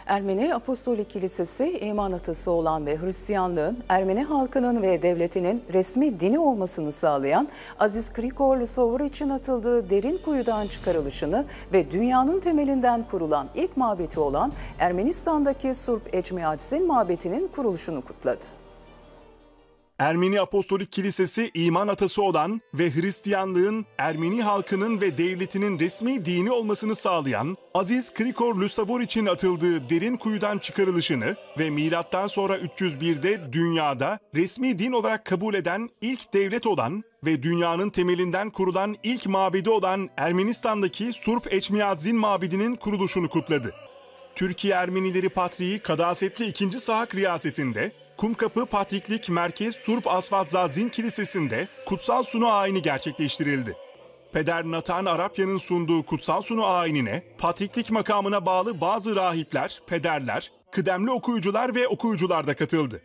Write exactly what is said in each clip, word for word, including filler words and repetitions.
Ermeni Apostolik Kilisesi, iman atası olan ve Hristiyanlığın Ermeni halkının ve devletinin resmi dini olmasını sağlayan Aziz Grigor Lusovorich'in atıldığı derin kuyudan çıkarılışını ve dünyanın temelinden kurulan ilk mabeti olan Ermenistan'daki Surp Ecmiadzin mabetinin kuruluşunu kutladı. Ermeni Apostolik Kilisesi, iman atası olan ve Hristiyanlığın Ermeni halkının ve devletinin resmi dini olmasını sağlayan Aziz Grigor Lusovorich'in atıldığı derin kuyudan çıkarılışını ve milattan sonra üç yüz bir'de dünyada resmi din olarak kabul eden ilk devlet olan ve dünyanın temelinden kurulan ilk mabedi olan Ermenistan'daki Surp Ecmiadzin mabedinin kuruluşunu kutladı. Türkiye Ermenileri Patriği Kadasetli ikinci Sahak riyasetinde Kumkapı Patriklik Merkez Surp Asfatzazin Kilisesi'nde kutsal sunu ayini gerçekleştirildi. Peder Natan Arapya'nın sunduğu kutsal sunu ayinine patriklik makamına bağlı bazı rahipler, pederler, kıdemli okuyucular ve okuyucular da katıldı.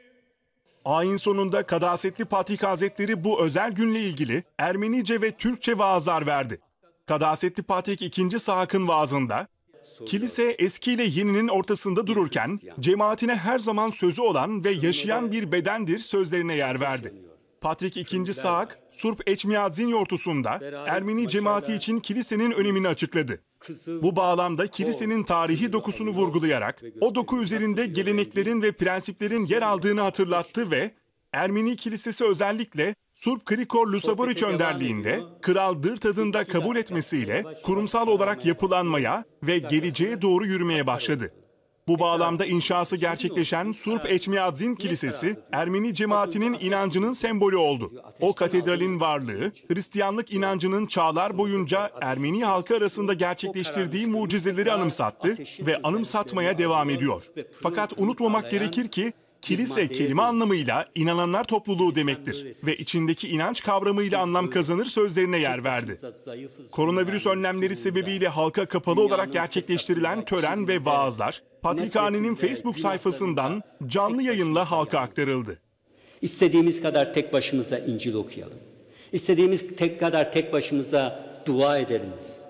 Ayin sonunda Kadasetli Patrik Hazretleri bu özel günle ilgili Ermenice ve Türkçe vaazlar verdi. Kadasetli Patrik ikinci Sahak'ın vaazında, kilise eski ile yeninin ortasında dururken cemaatine her zaman sözü olan ve yaşayan bir bedendir sözlerine yer verdi. Patrik ikinci Sahak, Surp Ecmiadzin yortusunda Ermeni cemaati için kilisenin önemini açıkladı. Bu bağlamda kilisenin tarihi dokusunu vurgulayarak o doku üzerinde geleneklerin ve prensiplerin yer aldığını hatırlattı ve Ermeni Kilisesi özellikle Surp Grigor Lusovorich önderliğinde Kral Dırt adında kabul etmesiyle kurumsal olarak yapılanmaya ve geleceğe doğru yürümeye başladı. Bu bağlamda inşası gerçekleşen Surp Ecmiadzin Kilisesi, Ermeni cemaatinin inancının sembolü oldu. O katedralin varlığı, Hristiyanlık inancının çağlar boyunca Ermeni halkı arasında gerçekleştirdiği mucizeleri anımsattı ve anımsatmaya devam ediyor. Fakat unutmamak gerekir ki, kilise kelime anlamıyla inananlar topluluğu demektir ve içindeki inanç kavramıyla anlam kazanır sözlerine yer verdi. Koronavirüs önlemleri sebebiyle halka kapalı olarak gerçekleştirilen tören ve vaazlar, Patrikhane'nin Facebook sayfasından canlı yayınla halka aktarıldı. İstediğimiz kadar tek başımıza İncil okuyalım. İstediğimiz tek kadar tek başımıza dua edelim biz.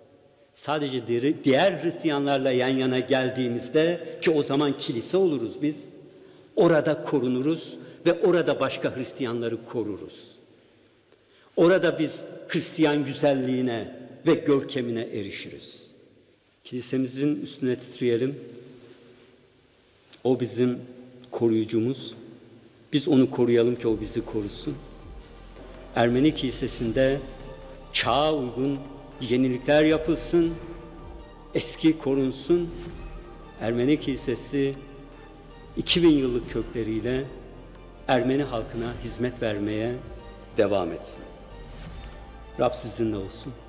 Sadece diğer Hristiyanlarla yan yana geldiğimizde ki o zaman kilise oluruz biz. Orada korunuruz ve orada başka Hristiyanları koruruz. Orada biz Hristiyan güzelliğine ve görkemine erişiriz. Kilisemizin üstüne titreyelim. O bizim koruyucumuz. Biz onu koruyalım ki o bizi korusun. Ermeni Kilisesi'nde çağa uygun yenilikler yapılsın, eski korunsun. Ermeni Kilisesi iki bin yıllık kökleriyle Ermeni halkına hizmet vermeye devam etsin. Rab sizinle olsun.